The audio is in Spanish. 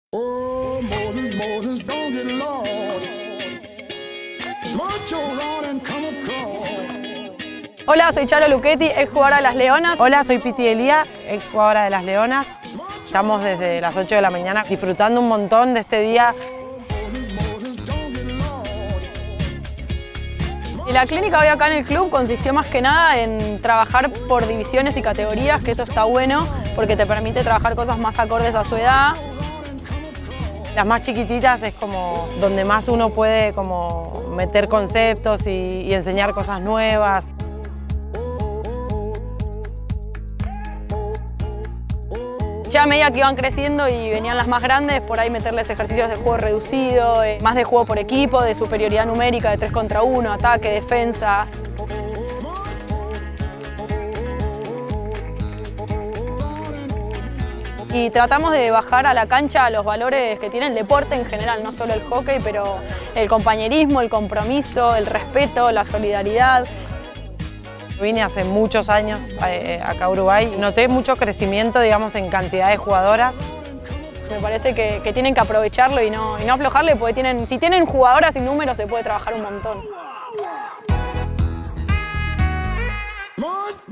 Oh, Moses, Moses, don't get lost. Smart your rod and come across. Hola, soy Charo Luchetti, ex jugadora de las Leonas. Hola, soy Piti Elía, ex jugadora de las Leonas. Estamos desde las 8 de la mañana disfrutando un montón de este día. Y la clínica hoy acá en el club consistió más que nada en trabajar por divisiones y categorías, que eso está bueno porque te permite trabajar cosas más acordes a su edad. Las más chiquititas es como donde más uno puede como meter conceptos y enseñar cosas nuevas. Ya a medida que iban creciendo y venían las más grandes, por ahí meterles ejercicios de juego reducido, más de juego por equipo, de superioridad numérica, de 3 contra 1, ataque, defensa. Y tratamos de bajar a la cancha los valores que tiene el deporte en general, no solo el hockey, pero el compañerismo, el compromiso, el respeto, la solidaridad. Vine hace muchos años acá a Uruguay y noté mucho crecimiento, digamos, en cantidad de jugadoras. Me parece que tienen que aprovecharlo y no aflojarle, porque si tienen jugadoras y números se puede trabajar un montón.